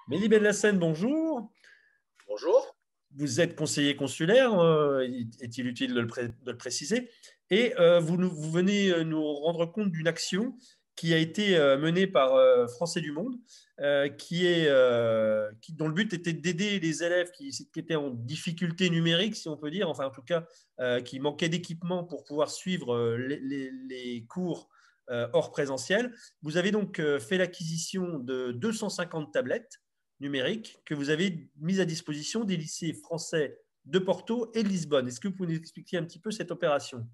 Mehdi Benlassen, bonjour. Bonjour. Vous êtes conseiller consulaire, est-il utile de le préciser? Et vous venez nous rendre compte d'une action qui a été menée par Français du Monde, dont le but était d'aider les élèves qui étaient en difficulté numérique, si on peut dire, enfin en tout cas, qui manquaient d'équipement pour pouvoir suivre les cours hors présentiel. Vous avez donc fait l'acquisition de 250 tablettes numérique que vous avez mise à disposition des lycées français de Porto et de Lisbonne. Est-ce que vous pouvez nous expliquer un petit peu cette opération?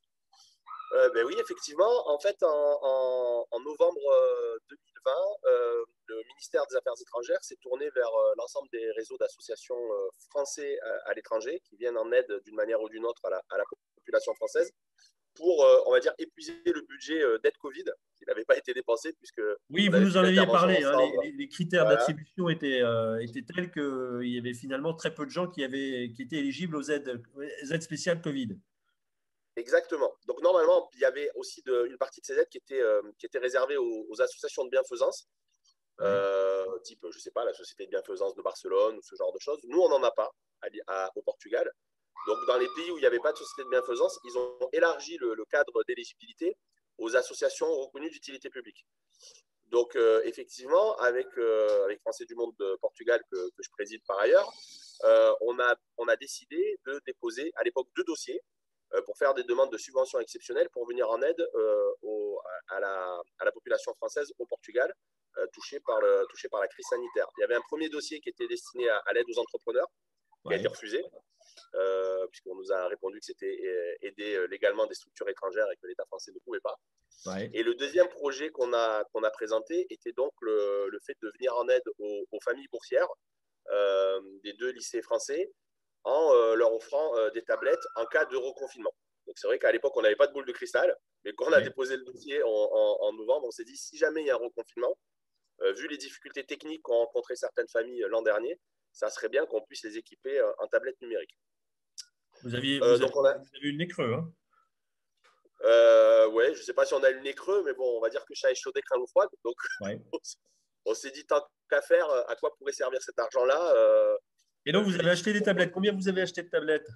Ben oui, effectivement. En fait, en novembre 2020, le ministère des Affaires étrangères s'est tourné vers l'ensemble des réseaux d'associations français à l'étranger qui viennent en aide d'une manière ou d'une autre à la population française pour, on va dire, épuiser le budget d'aide Covid qui n'avait pas été dépensé puisque Oui, on vous avait nous fait en une aviez intervention parlé, hein. ensemble. Les critères Voilà, d'attribution étaient tels qu'il y avait finalement très peu de gens qui étaient éligibles aux aides spéciales Covid. exactement. Donc normalement, il y avait aussi une partie de ces aides qui était réservée aux associations de bienfaisance Ouais. type, je sais pas, la Société de bienfaisance de Barcelone ou ce genre de choses. Nous, on n'en a pas au Portugal. Donc, dans les pays où il n'y avait pas de société de bienfaisance, ils ont élargi le cadre d'éligibilité aux associations reconnues d'utilité publique. Donc, effectivement, avec Français du Monde de Portugal, que je préside par ailleurs, on a décidé de déposer à l'époque 2 dossiers pour faire des demandes de subventions exceptionnelles pour venir en aide à la population française au Portugal touchée par la crise sanitaire. Il y avait un premier dossier qui était destiné à l'aide aux entrepreneurs, qui a été Ouais. refusé, puisqu'on nous a répondu que c'était aider légalement des structures étrangères et que l'État français ne pouvait pas. Ouais. Et le deuxième projet qu'on a présenté était donc le fait de venir en aide aux familles boursières des 2 lycées français en leur offrant des tablettes en cas de reconfinement. Donc c'est vrai qu'à l'époque, on n'avait pas de boule de cristal, mais quand on a Ouais. déposé le dossier en novembre, on s'est dit si jamais il y a un reconfinement, vu les difficultés techniques qu'ont rencontrées certaines familles l'an dernier, ça serait bien qu'on puisse les équiper en tablettes numériques. Donc on a, Vous avez eu le nez creux, hein? ouais, je ne sais pas si on a le nez creux, mais bon, on va dire que chat échaudé craint l'eau froide. Donc Ouais. on s'est dit tant qu'à faire, à quoi pourrait servir cet argent-là Et donc, vous vu les avez acheté des difficultés. tablettes. Combien vous avez acheté de tablettes?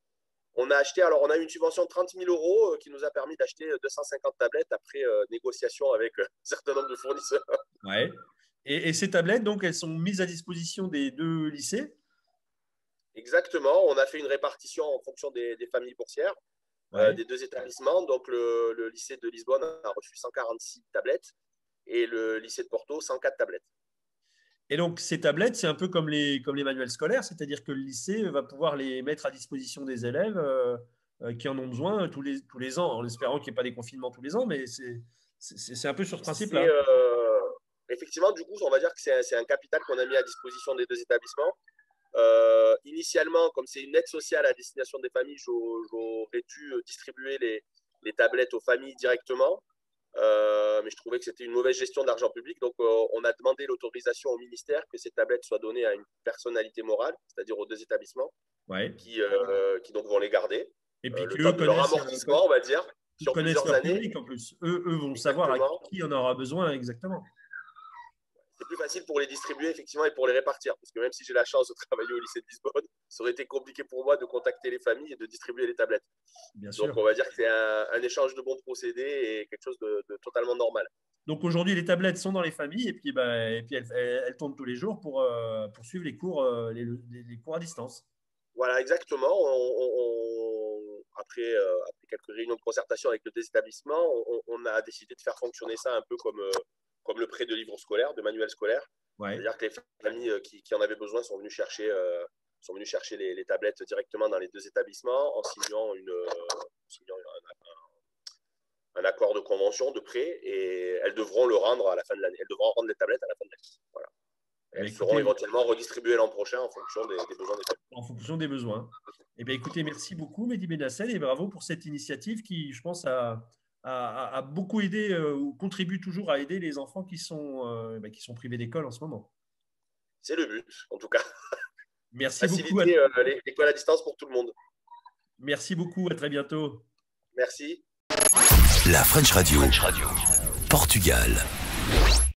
On a eu une subvention de 30 000 euros qui nous a permis d'acheter 250 tablettes après négociation avec un certain nombre de fournisseurs. Ouais. Et ces tablettes, donc, elles sont mises à disposition des deux lycées? Exactement, on a fait une répartition en fonction des familles boursières Ouais. des 2 établissements. Donc le lycée de Lisbonne a reçu 146 tablettes et le lycée de Porto 104 tablettes. Et donc, ces tablettes, c'est un peu comme les manuels scolaires, c'est-à-dire que le lycée va pouvoir les mettre à disposition des élèves qui en ont besoin tous les ans, en espérant qu'il n'y ait pas des confinements tous les ans, mais c'est un peu sur ce C'est principe-là. effectivement, du coup, on va dire que c'est un capital qu'on a mis à disposition des 2 établissements. Initialement, comme c'est une aide sociale à destination des familles, j'aurais dû distribuer les tablettes aux familles directement. Mais je trouvais que c'était une mauvaise gestion de l'argent public. Donc, on a demandé l'autorisation au ministère que ces tablettes soient données à une personnalité morale, c'est-à-dire aux 2 établissements, Ouais. qui donc vont les garder Et puis le qui, temps eux, de leur amortissement, on va dire, sur connaissent plusieurs leur années. public en plus. Eux vont savoir à Exactement. qui en aura besoin exactement. C'est plus facile pour les distribuer, effectivement, et pour les répartir. Parce que même si j'ai la chance de travailler au lycée de Lisbonne, ça aurait été compliqué pour moi de contacter les familles et de distribuer les tablettes. Bien Donc, sûr. on va dire que c'est un échange de bons procédés et quelque chose de totalement normal. Donc aujourd'hui, les tablettes sont dans les familles et puis, bah, elles tournent tous les jours pour suivre les cours, les cours à distance. Voilà, exactement. Après quelques réunions de concertation avec le désétablissement, on a décidé de faire fonctionner ça un peu comme le prêt de livres scolaires, de manuels scolaires. Ouais. C'est-à-dire que les familles qui en avaient besoin sont venues chercher les tablettes directement dans les 2 établissements en signant un accord de convention de prêt et elles devront le rendre à la fin de l'année. Elles devront rendre les tablettes à la fin de l'année. Voilà. Eh bien, Elles seront écoutez, éventuellement redistribuées l'an prochain en fonction des besoins des familles. en fonction des besoins. Eh bien, écoutez, merci beaucoup, Mehdi Benassel, et bravo pour cette initiative qui, je pense, a beaucoup aidé ou contribue toujours à aider les enfants qui sont privés d'école en ce moment. C'est le but, en tout cas. Merci beaucoup. Faciliter l'école à distance pour tout le monde. Merci beaucoup. À très bientôt. Merci. La French Radio. Portugal.